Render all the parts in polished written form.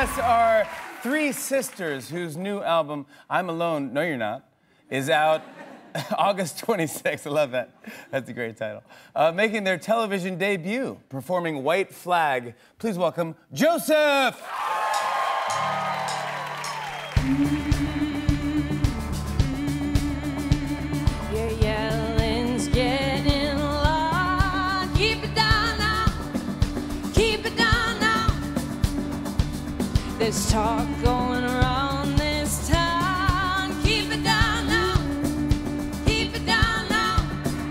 guests are three sisters whose new album, I'm Alone, No You're Not, is out August 26th. I love that. That's a great title. Making their television debut, performing White Flag. Please welcome Joseph! Your yelling's getting loud. Keep it down now. Keep it down now. There's talk going around this town. Keep it down now. Keep it down now.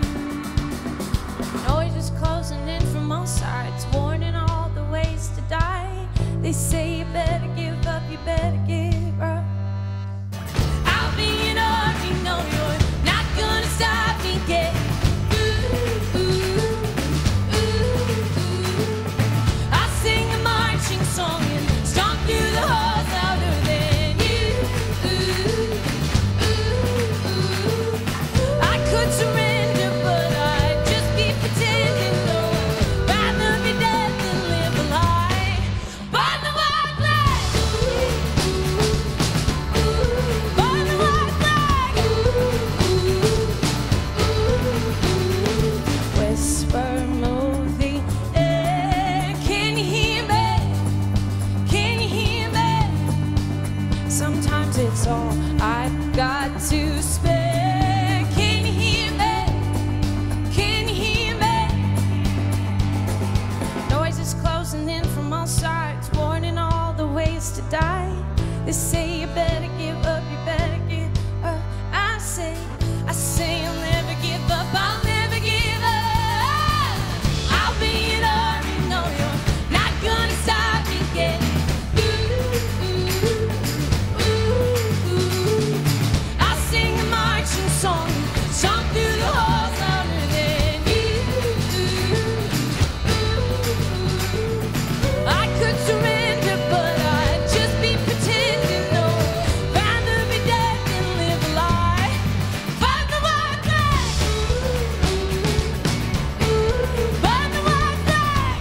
Noise is closing in from all sides, warning all the ways to die. They say you better give up, you better give up. I'll be an army, no, you're not gonna stop me getting ooh, ooh, ooh, ooh. I sing a marching song and stomp through the halls louder than you. Ooh, ooh, ooh. I could surrender, but I'd just be pretending. No, rather be dead than live a lie. Burn the white flag. Burn the white flag. Whisper, move the air. Can you hear me? Can you hear me? Sometimes it's all I've got to spare. Can you hear me? Can you hear me? Noise is closing in from all sides, warning all the ways to die. They say you better give up, you better give up. I say I'll never give up, I'll never give up. I'll be an army, no, you're not gonna stop me getting ooh, ooh, ooh, ooh. I'll sing a marching song, stomp through the halls louder than you. I could surrender, but I'd just be pretending. No, rather be dead than live a lie. Burn the white flag. Burn the white flag.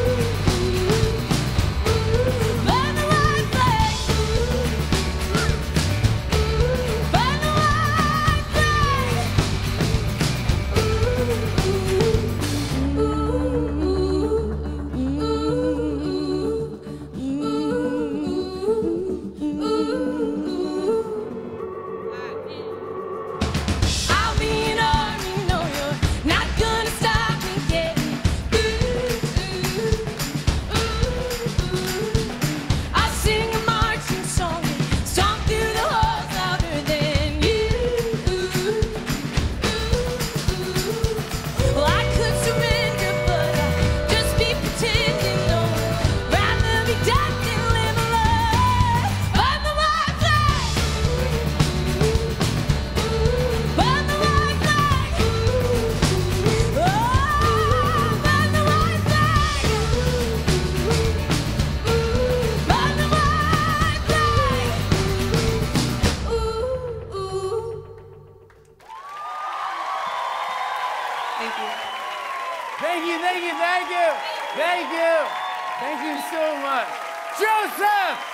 Burn the white flag. Burn the white I'll be an army, no, you're not gonna stop me getting ooh, ooh, ooh. I'll sing a marching song and stomp through the halls louder than you. Well, I could surrender, but I'd just be pretending. No, rather be dead than live a lie. Burn the white flag. Burn the white flag. Oh, burn the white flag. Burn the white flag. Ooh, ooh. Thank you. Thank you, thank you, thank you! Thank you! Thank you so much. Joseph!